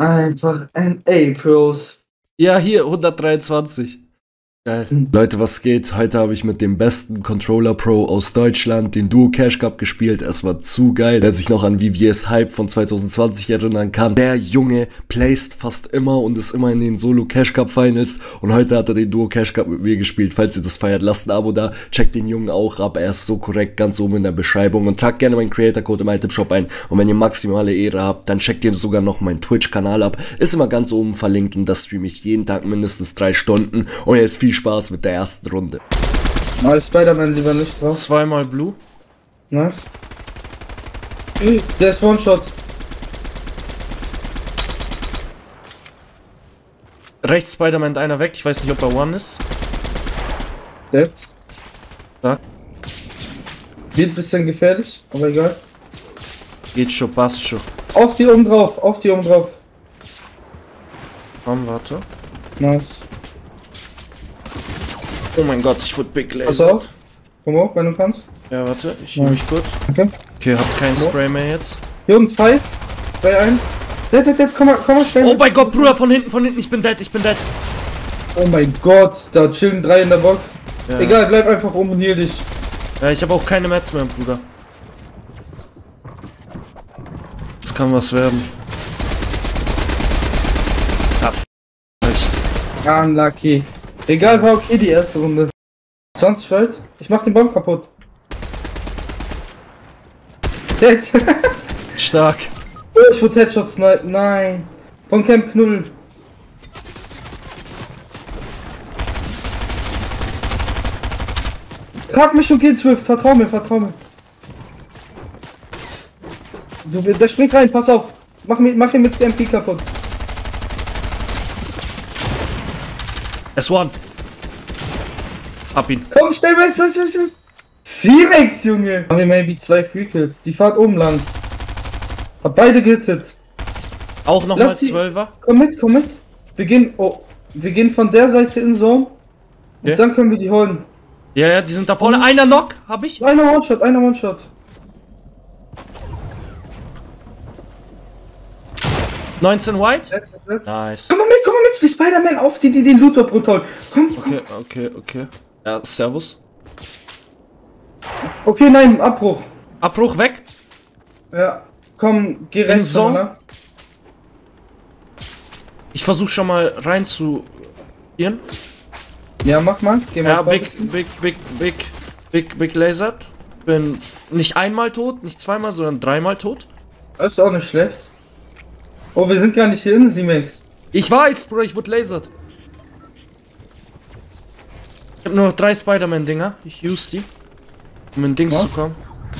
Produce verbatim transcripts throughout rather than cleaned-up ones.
Einfach N A-Pros. Ja, hier, hundertdreiundzwanzig. Geil. Mhm. Leute, was geht? Heute habe ich mit dem besten Controller Pro aus Deutschland den Duo Cash Cup gespielt. Es war zu geil. Wer sich noch an V V S Hype von zwanzig zwanzig erinnern kann, der Junge placed fast immer und ist immer in den Solo Cash Cup Finals. Und heute hat er den Duo Cash Cup mit mir gespielt. Falls ihr das feiert, lasst ein Abo da. Checkt den Jungen auch ab. Er ist so korrekt, ganz oben in der Beschreibung. Und tragt gerne meinen Creator Code im Item Shop ein. Und wenn ihr maximale Ehre habt, dann checkt ihr sogar noch meinen Twitch-Kanal ab. Ist immer ganz oben verlinkt und das streame ich jeden Tag mindestens drei Stunden. Und jetzt viel Spaß mit der ersten Runde. Mal Spider-Man lieber nicht drauf. Zweimal Blue. Nice. Der ist One-Shot. Rechts Spider-Man einer weg. Ich weiß nicht, ob er One ist. Dead. Ja. Wird ein bisschen gefährlich, aber egal. Geht schon, passt schon. Auf die oben drauf, auf die oben drauf. Komm, warte. Nice. Oh mein Gott, ich wurde big Pass laser. auf. Komm hoch, wenn du kannst. Ja, warte, ich Ja. nehme mich kurz. Okay. Okay, hab keinen Spray mehr jetzt. Hier unten Fight. Bei ein. Dead, dead, dead, komm mal, komm mal schnell. Oh mein Gott, Bruder, von hinten, von hinten, ich bin dead, ich bin dead. Oh mein Gott, da chillen drei in der Box. Ja. Egal, bleib einfach oben und heal dich. Ja, ich habe auch keine Mets mehr, Bruder. Das kann was werden. Ja, Ah, unlucky. Egal, war okay die erste Runde. zwanzig Fight. Ich mach den Baum kaputt. Dead. stark. Oh, ich wurde Headshot snipen. Nein. Von Camp Knuddel. Trag mich und geh Swift. Vertrau mir, vertrau mir. Du, der springt rein, pass auf. Mach, mich, mach ihn mit dem M P kaputt. S eins. Hab ihn. Komm, schnell, was, was, was, was? C-Rex, Junge. Haben wir maybe zwei Free Kills. Die fahrt oben lang. Hab beide gehittet. Auch nochmal Lass die- Zwölfer. Komm mit, komm mit. Wir gehen, oh, wir gehen von der Seite in Zone. Und Okay. dann können wir die holen. Ja, ja, die sind da vorne. Einer Knock, hab ich. Einer One-Shot, einer One-Shot. neunzehn White. Setz, setz. Nice. Komm mal mit, komm mal mit, wie Spider-Man auf die, die den Loot-Up runterholen. Komm, komm. Okay, okay, okay. Ja, Servus. Okay, nein, Abbruch. Abbruch weg. Ja, komm, geh rechts. Zone? Zone? Ich versuch schon mal rein zu gehen. Ja, mach mal. Geh mal Ja, vor. big, big, big, big, big, big lasered. Bin nicht einmal tot, nicht zweimal, sondern dreimal tot. Das ist auch nicht schlecht. Oh, wir sind gar nicht hier in C-Max. Ich weiß, Bruder, ich wurde lasert. Ich hab nur noch drei Spider-Man-Dinger. Ich use die, um in Dings Was? zu kommen.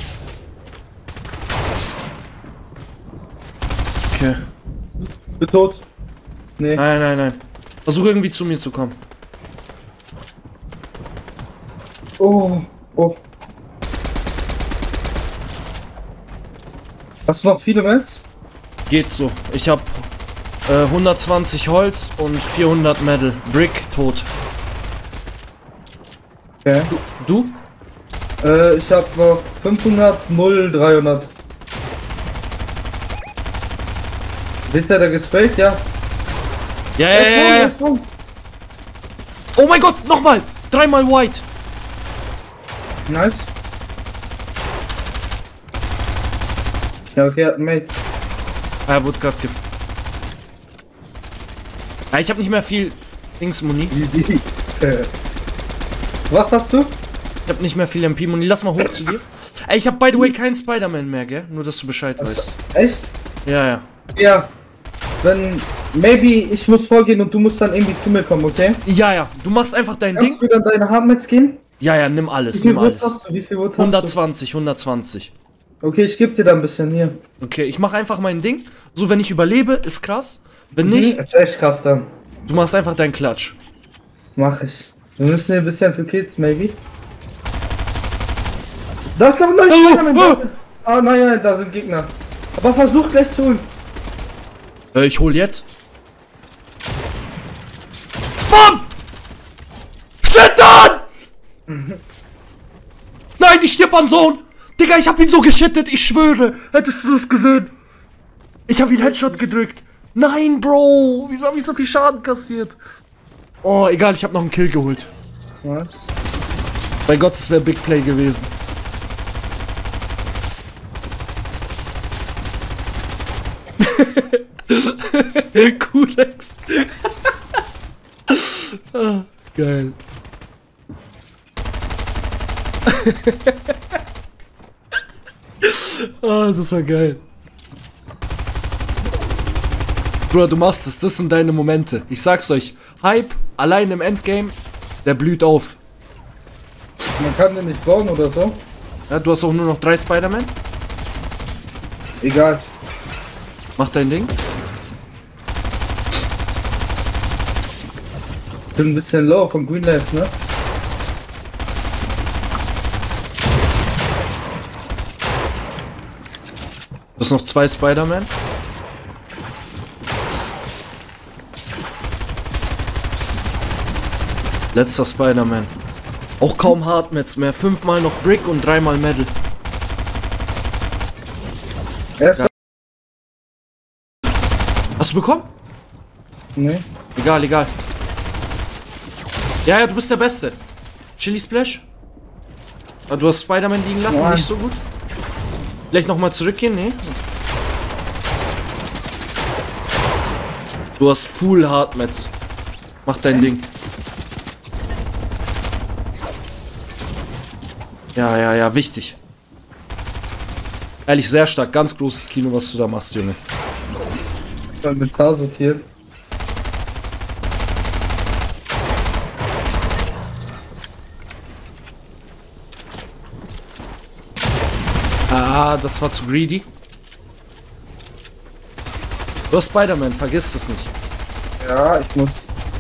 Okay. Bin tot. Nee. Nein, nein, nein. Versuch irgendwie zu mir zu kommen. Oh, oh. Hast du noch viele Mets? Geht so. Ich hab äh, hundertzwanzig Holz und vierhundert Metal. Brick tot. Okay. Du? Äh, ich hab noch fünfhundert, null, dreihundert. Wird der da gesprayt? Ja. Ja, ja, Er ist ja, rum, ja, er ja. ist rum. Oh mein Gott, nochmal! Dreimal White. Nice. Ja, okay, hat ein Mate. Er wurde gerade ge... Ja, ich habe nicht mehr viel Dings-Muni. Easy. Äh. Was hast du? Ich habe nicht mehr viel M P-Muni. Lass mal hoch zu dir. Ey, ich habe by the way keinen Spider-Man mehr, gell? Nur, dass du Bescheid weißt. Echt? Ja, ja. Ja. Wenn, maybe ich muss vorgehen und du musst dann irgendwie zu mir kommen, okay? Ja, ja. Du machst einfach dein Ding. Kannst du dann deine Hardmets geben? Ja, ja, nimm Wie alles, viel nimm Wood alles. hast du? Wie viel Wood hast hundertzwanzig, hundertzwanzig. du? Okay, ich geb dir da ein bisschen hier. Okay, ich mache einfach mein Ding. So, wenn ich überlebe, ist krass. Wenn Die nicht, ist echt krass dann. du machst einfach deinen Klatsch. Mach ich. Wir müssen hier ein bisschen für Kids, maybe. Da ist noch ein neues Oh, Spider-Man. oh. Ah, nein, nein, da sind Gegner. Aber versuch gleich zu holen. Äh, ich hol jetzt. Bam! Shit on! Nein, ich stirb an Sohn! Digga, ich hab ihn so geschittet, ich schwöre. Hättest du das gesehen? Ich hab ihn Headshot gedrückt. Nein, Bro! Wieso habe ich so viel Schaden kassiert? Oh, egal, ich habe noch einen Kill geholt. Was? Bei Gott, das wäre Big Play gewesen. Kulex. Ah, geil. Ah, das war geil. Bro, du machst es, das sind deine Momente. Ich sag's euch, Hype, allein im Endgame, der blüht auf. Man kann den nicht bauen oder so. Ja, du hast auch nur noch drei Spider-Man. Egal. Mach dein Ding. Bin ein bisschen low von Green Life, ne? Du hast noch zwei Spider-Man. Letzter Spider-Man. Auch kaum Hardmets mehr. Fünfmal noch Brick und dreimal Metal. Erst Ja. Hast du bekommen? Nee. Egal, egal. Ja, ja, du bist der Beste. Chili Splash. Aber du hast Spider-Man liegen lassen, Nein. nicht so gut. Vielleicht nochmal zurückgehen, nee. Du hast Full Hardmets. Mach dein Ding. Ja, ja, ja, wichtig. Ehrlich, sehr stark. Ganz großes Kino, was du da machst, Junge. Inventar sortiert. Ah, das war zu greedy. Du hast Spider-Man, vergiss das nicht. Ja, ich muss.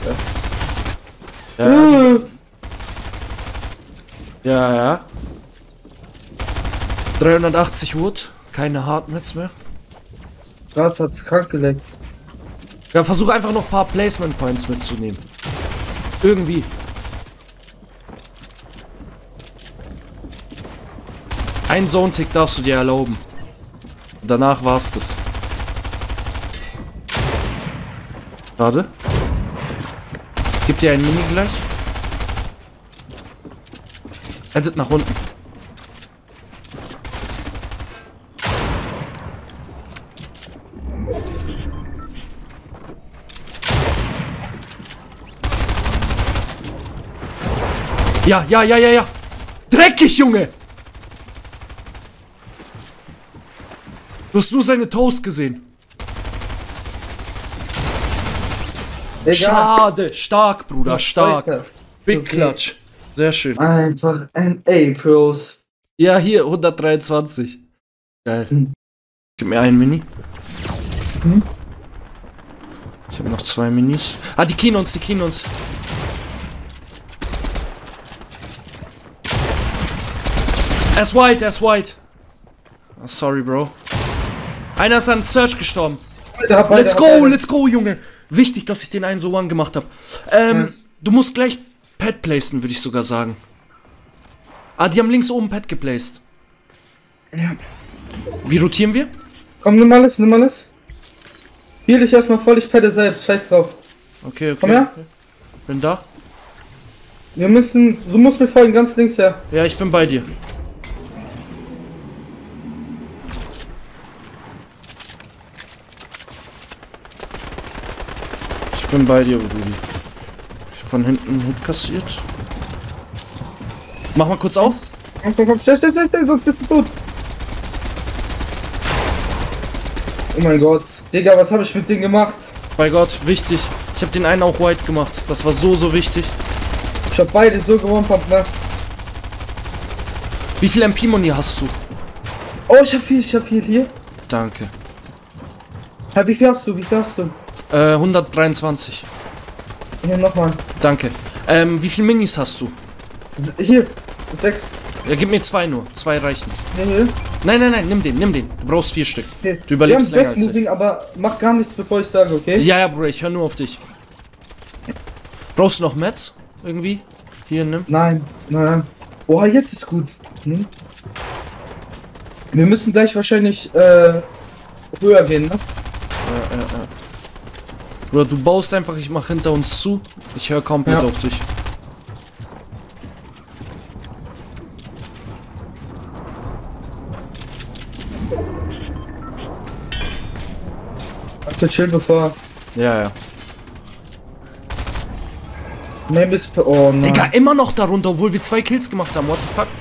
Ja, Äh. ja, ja. dreihundertachtzig Wood, keine Hardmets mehr. Gerade hat's krank geleckt. Ja, versuch einfach noch ein paar Placement Points mitzunehmen. Irgendwie. Ein Zone-Tick darfst du dir erlauben. Und danach war's das. Schade. Gib dir ein Mini gleich. Edit nach unten. Ja, ja, ja, ja, ja. Dreckig, Junge. Du hast nur seine Toast gesehen. Egal. Schade. Stark, Bruder, stark. Weiter. Big Okay. Clutch. Sehr schön. Einfach N A-Pros. Ja, hier, hundertdreiundzwanzig. Geil. Hm. Gib mir einen Mini. Hm? Ich habe noch zwei Minis. Ah, die Kinons, die Kinons. Er ist white, er ist white. Oh, sorry, Bro. Einer ist an Search gestorben. Beide, beide, Let's go, beide. let's go, Junge. Wichtig, dass ich den einen so one gemacht habe. Ähm, Yes. du musst gleich Pad placen, würde ich sogar sagen. Ah, die haben links oben Pad geplaced. Ja. Wie rotieren wir? Komm, nimm alles, nimm alles. Heal dich erstmal voll, ich padde selbst, scheiß drauf. Okay, okay. Komm her. okay. Bin da. Wir müssen, du musst mir folgen, ganz links her. Ja, ich bin bei dir. Ich bin bei dir, Rudi. Von hinten einen Hit kassiert. Mach mal kurz auf. Komm, komm, komm, schnell, schnell, schnell, schnell, sonst bist du tot. Oh mein Gott, Digga, was habe ich mit denen gemacht? Bei Gott, wichtig. Ich habe den einen auch white gemacht. Das war so, so wichtig. Ich hab beide so gewonnen, ne? Wie viel M P-Money hast du? Oh, ich hab viel, ich hab viel hier. Danke. Ja, wie viel hast du, wie viel hast du? Äh, hundertdreiundzwanzig. Hier, nochmal. Danke. Ähm, wie viel Minis hast du? Hier, sechs. Ja, gib mir zwei nur. Zwei reichen. Hier, hier. Nein, nein, nein, nimm den, nimm den. Du brauchst vier Stück. Okay. Du überlebst Wir haben länger als ich. Backmoving, aber mach gar nichts, bevor ich sage, okay? Ja, ja, Bro, ich höre nur auf dich. Brauchst du noch Mets? Irgendwie? Hier, nimm. Nein, nein. Boah, jetzt ist gut. Hm? Wir müssen gleich wahrscheinlich äh, höher gehen, ne? Ja, ja, ja. Bruder, du baust einfach, ich mach hinter uns zu. Ich höre komplett Ja. auf dich. Warte, chill bevor. Ja, ja. Maybe ist. Oh nein. Digga, immer noch darunter, obwohl wir zwei Kills gemacht haben. What the fuck?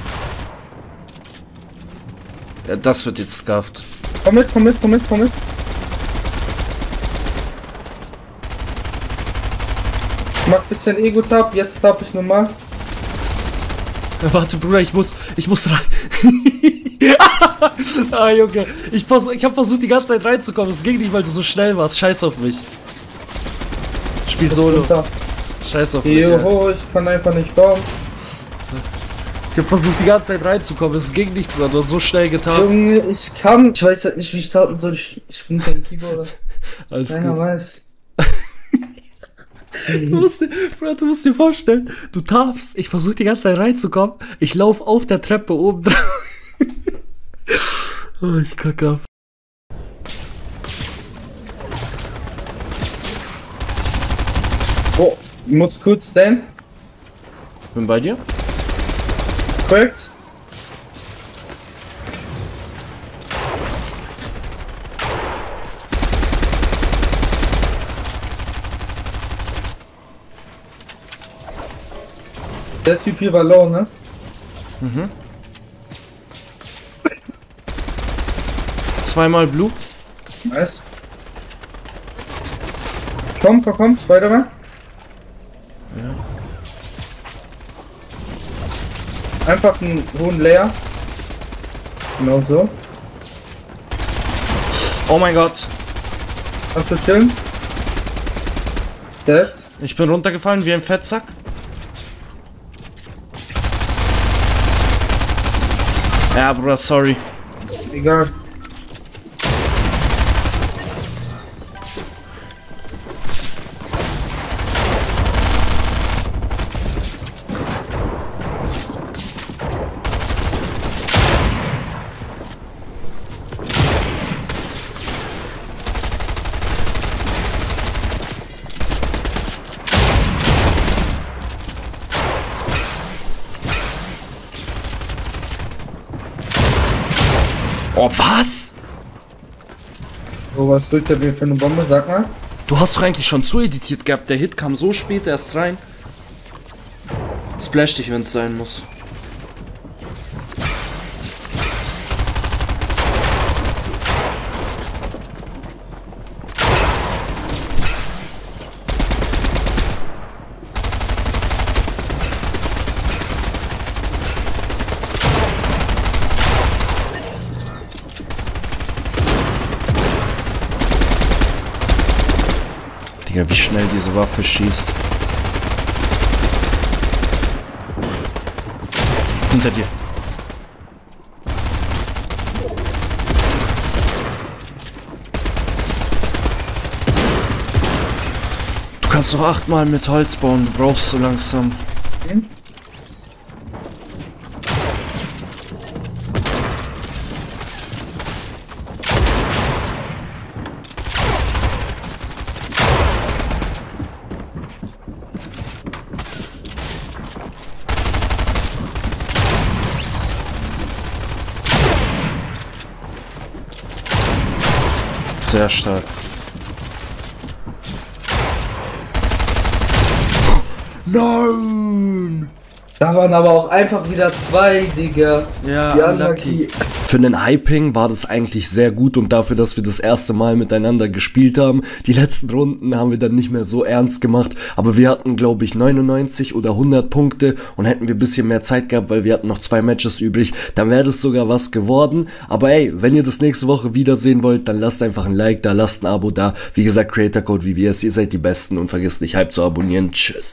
Ja, das wird jetzt scuffed. Komm mit, komm mit, komm mit, komm mit. Ich mach bisschen Ego-Tab, jetzt tab ich normal. Ja, warte, Bruder, ich muss, ich muss rein. Ah, Junge. Ich, vers ich hab versucht, die ganze Zeit reinzukommen. Es ging nicht, weil du so schnell warst. Scheiß auf mich. Spiel Solo. Runter. Scheiß auf mich. Ja. Joho, ich kann einfach nicht bauen. Ich hab versucht, die ganze Zeit reinzukommen. Es ging nicht, Bruder. Du hast so schnell getan. Junge, ich kann. Ich weiß halt nicht, wie ich starten soll. Ich, ich bin kein Keyboarder. Alles Keiner gut. weiß. Du musst, dir, Bruder, du musst dir vorstellen, du darfst, ich versuche die ganze Zeit reinzukommen, ich laufe auf der Treppe oben drauf. Oh, ich kacke ab. Oh, ich muss kurz stand. Bin bei dir? Correct. Der Typ hier war low, ne? Mhm. Zweimal Blue. Nice. Komm, komm, komm, Spider-Man. Ja. Einfach einen hohen Layer. Genau so. Oh mein Gott. Kannst du chillen? Das. Ich bin runtergefallen wie ein Fettsack. Ja, Bruder, sorry. Egal. Oh, was? So, was drückt er mir für eine Bombe? Sag mal. Du hast doch eigentlich schon zu editiert gehabt. Der Hit kam so spät erst rein. Splash dich, wenn es sein muss. Digga, wie schnell diese Waffe schießt. Hinter dir. Du kannst doch achtmal mit Holz bauen, du brauchst so langsam. Hm? Sehr stark. Nein! Da waren aber auch einfach wieder zwei, Digga. Ja, Die unlucky. Für den Hyping war das eigentlich sehr gut und dafür, dass wir das erste Mal miteinander gespielt haben. Die letzten Runden haben wir dann nicht mehr so ernst gemacht, aber wir hatten, glaube ich, neunundneunzig oder hundert Punkte und hätten wir ein bisschen mehr Zeit gehabt, weil wir hatten noch zwei Matches übrig, dann wäre das sogar was geworden. Aber ey, wenn ihr das nächste Woche wiedersehen wollt, dann lasst einfach ein Like da, lasst ein Abo da. Wie gesagt, Creator Code V V S, ihr seid die Besten und vergesst nicht, Hype zu abonnieren. Tschüss.